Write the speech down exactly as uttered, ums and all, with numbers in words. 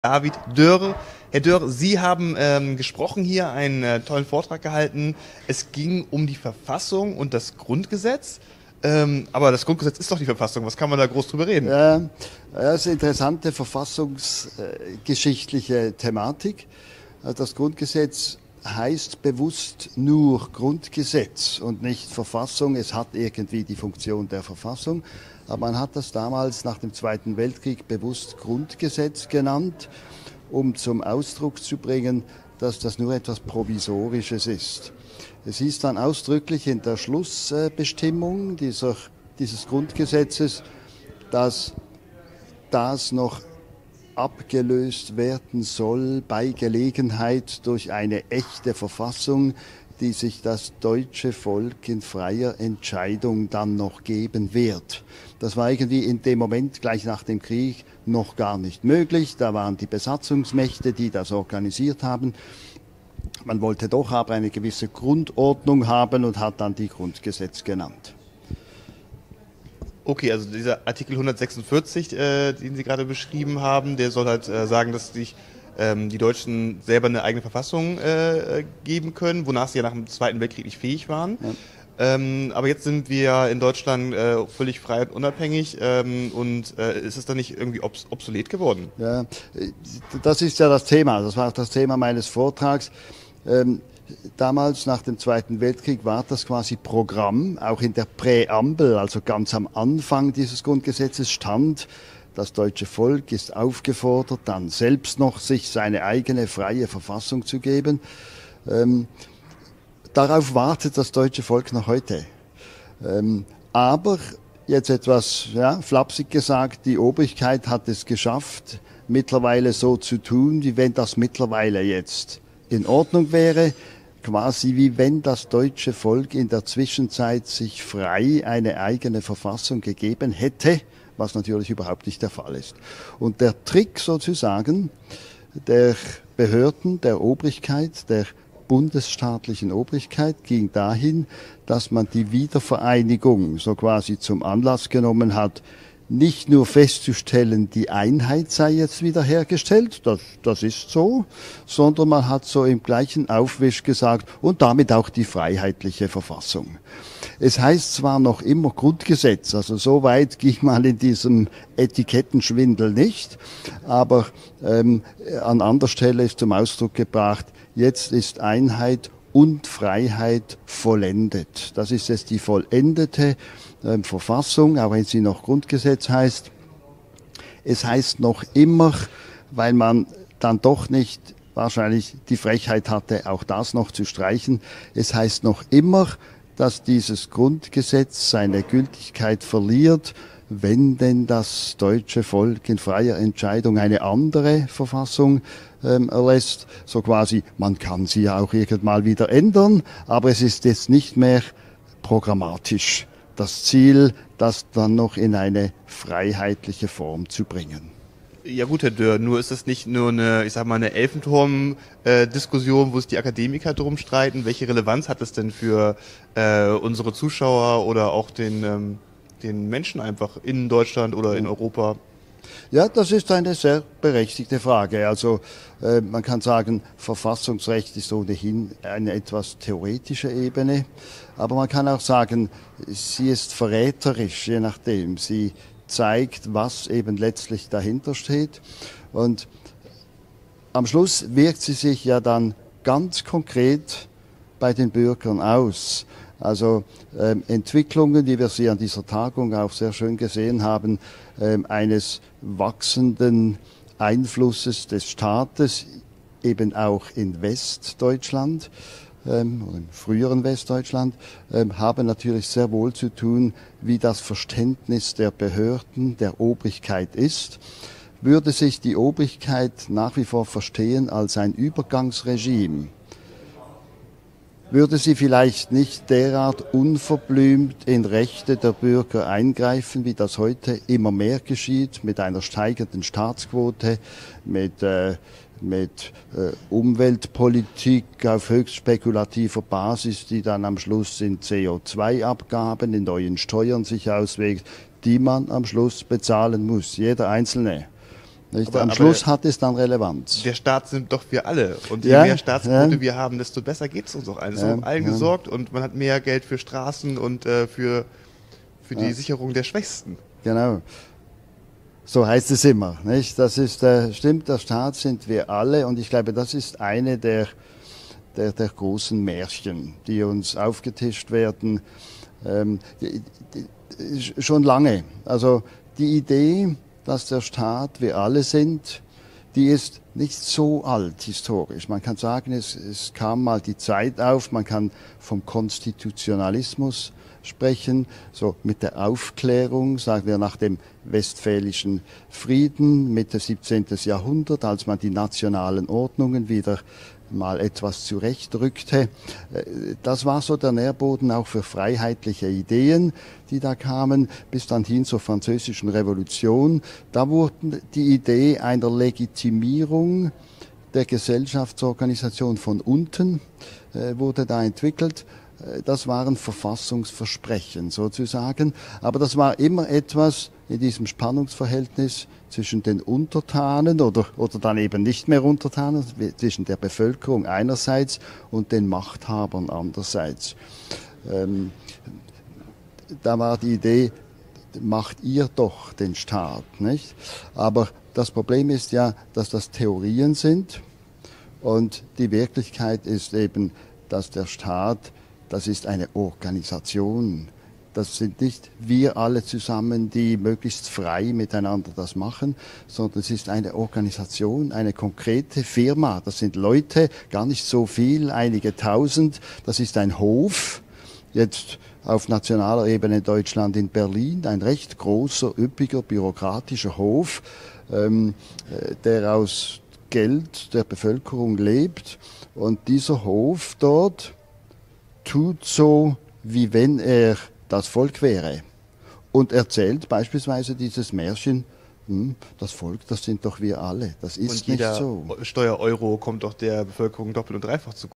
David Dörr. Herr Dörr, Sie haben ähm, gesprochen hier, einen äh, tollen Vortrag gehalten. Es ging um die Verfassung und das Grundgesetz. Ähm, aber das Grundgesetz ist doch die Verfassung. Was kann man da groß drüber reden? Ja, das ist eine interessante verfassungsgeschichtliche Thematik. Das Grundgesetz heißt bewusst nur Grundgesetz und nicht Verfassung. Es hat irgendwie die Funktion der Verfassung. Aber man hat das damals nach dem Zweiten Weltkrieg bewusst Grundgesetz genannt, um zum Ausdruck zu bringen, dass das nur etwas Provisorisches ist. Es hieß dann ausdrücklich in der Schlussbestimmung dieser, dieses Grundgesetzes, dass das noch abgelöst werden soll bei Gelegenheit durch eine echte Verfassung, die sich das deutsche Volk in freier Entscheidung dann noch geben wird. Das war irgendwie in dem Moment gleich nach dem Krieg noch gar nicht möglich. Da waren die Besatzungsmächte, die das organisiert haben. Man wollte doch aber eine gewisse Grundordnung haben und hat dann die Grundgesetz genannt. Okay, also dieser Artikel hundertsechsundvierzig, äh, den Sie gerade beschrieben haben, der soll halt äh, sagen, dass sich ähm, die Deutschen selber eine eigene Verfassung äh, geben können, wonach sie ja nach dem Zweiten Weltkrieg nicht fähig waren. Ja. Ähm, aber jetzt sind wir ja in Deutschland äh, völlig frei und unabhängig ähm, und äh, ist es dann nicht irgendwie obs obsolet geworden? Ja, das ist ja das Thema, das war auch das Thema meines Vortrags. Ähm, Damals nach dem Zweiten Weltkrieg war das quasi Programm, auch in der Präambel, also ganz am Anfang dieses Grundgesetzes stand, das deutsche Volk ist aufgefordert, dann selbst noch sich seine eigene freie Verfassung zu geben. Ähm, darauf wartet das deutsche Volk noch heute. Ähm, aber, jetzt etwas ja, flapsig gesagt, die Obrigkeit hat es geschafft, mittlerweile so zu tun, wie wenn das mittlerweile jetzt in Ordnung wäre. Quasi wie wenn das deutsche Volk in der Zwischenzeit sich frei eine eigene Verfassung gegeben hätte, was natürlich überhaupt nicht der Fall ist. Und der Trick sozusagen der Behörden, der Obrigkeit, der bundesstaatlichen Obrigkeit ging dahin, dass man die Wiedervereinigung so quasi zum Anlass genommen hat, nicht nur festzustellen, die Einheit sei jetzt wiederhergestellt, das, das ist so, sondern man hat so im gleichen Aufwisch gesagt, und damit auch die freiheitliche Verfassung. Es heißt zwar noch immer Grundgesetz, also so weit ging man in diesem Etikettenschwindel nicht, aber ähm, an anderer Stelle ist zum Ausdruck gebracht, jetzt ist Einheit und Freiheit vollendet. Das ist jetzt die vollendete ähm, Verfassung, auch wenn sie noch Grundgesetz heißt. Es heißt noch immer, weil man dann doch nicht wahrscheinlich die Frechheit hatte, auch das noch zu streichen, es heißt noch immer, dass dieses Grundgesetz seine Gültigkeit verliert, wenn denn das deutsche Volk in freier Entscheidung eine andere Verfassung ähm, erlässt, so quasi, man kann sie ja auch irgendwann wieder ändern, aber es ist jetzt nicht mehr programmatisch das Ziel, das dann noch in eine freiheitliche Form zu bringen. Ja gut, Herr Dörr, nur ist es nicht nur eine, ich sag mal, eine Elfenturm-Diskussion, wo sich die Akademiker drum streiten. Welche Relevanz hat es denn für äh, unsere Zuschauer oder auch den ähm, den Menschen einfach in Deutschland oder in Europa? Ja, das ist eine sehr berechtigte Frage. Also äh, man kann sagen, Verfassungsrecht ist ohnehin eine etwas theoretische Ebene, aber man kann auch sagen, sie ist verräterisch, je nachdem. Sie zeigt, was eben letztlich dahinter steht. Und am Schluss wirkt sie sich ja dann ganz konkret bei den Bürgern aus. Also ähm, Entwicklungen, die wir sie an dieser Tagung auch sehr schön gesehen haben, ähm, eines wachsenden Einflusses des Staates, eben auch in Westdeutschland ähm, oder im früheren Westdeutschland, ähm, haben natürlich sehr wohl zu tun, wie das Verständnis der Behörden, der Obrigkeit ist. Würde sich die Obrigkeit nach wie vor verstehen als ein Übergangsregime, würde sie vielleicht nicht derart unverblümt in Rechte der Bürger eingreifen, wie das heute immer mehr geschieht, mit einer steigenden Staatsquote, mit, äh, mit äh, Umweltpolitik auf höchst spekulativer Basis, die dann am Schluss in C O zwei Abgaben, in neuen Steuern sich auswirkt, die man am Schluss bezahlen muss, jeder Einzelne. Nicht? Aber, Am aber Schluss hat es dann Relevanz. Der Staat sind doch wir alle. Und je ja, mehr Staatsquote ja. wir haben, desto besser geht es uns auch allen. Es Ja, ist um allen ja. gesorgt und man hat mehr Geld für Straßen und äh, für, für die Ja. Sicherung der Schwächsten. Genau. So heißt es immer. Nicht? Das ist, äh, stimmt, der Staat sind wir alle. Und ich glaube, das ist eine der, der, der großen Märchen, die uns aufgetischt werden. Ähm, die, die, schon lange. Also die Idee, dass der Staat wir alle sind, die ist nicht so alt historisch. Man kann sagen, es, es kam mal die Zeit auf, man kann vom Konstitutionalismus sprechen, so mit der Aufklärung, sagen wir nach dem Westfälischen Frieden, Mitte siebzehnten. Jahrhundert, als man die nationalen Ordnungen wieder mal etwas zurechtrückte. Das war so der Nährboden auch für freiheitliche Ideen, die da kamen, bis dann hin zur Französischen Revolution. Da wurde die Idee einer Legitimierung der Gesellschaftsorganisation von unten, äh, wurde da entwickelt. Das waren Verfassungsversprechen sozusagen, aber das war immer etwas in diesem Spannungsverhältnis zwischen den Untertanen oder, oder dann eben nicht mehr Untertanen, zwischen der Bevölkerung einerseits und den Machthabern andererseits. Ähm, da war die Idee, macht ihr doch den Staat, nicht? Aber das Problem ist ja, dass das Theorien sind und die Wirklichkeit ist eben, dass der Staat, das ist eine Organisation. Das sind nicht wir alle zusammen, die möglichst frei miteinander das machen, sondern es ist eine Organisation, eine konkrete Firma. Das sind Leute, gar nicht so viel, einige tausend. Das ist ein Hof, jetzt auf nationaler Ebene in Deutschland, in Berlin, ein recht großer, üppiger, bürokratischer Hof, ähm, der aus Geld der Bevölkerung lebt. Und dieser Hof dort tut so, wie wenn er das Volk wäre und erzählt beispielsweise dieses Märchen, hm, das Volk, das sind doch wir alle. Das ist Und jeder nicht so. Steuereuro kommt doch der Bevölkerung doppelt und dreifach zugute.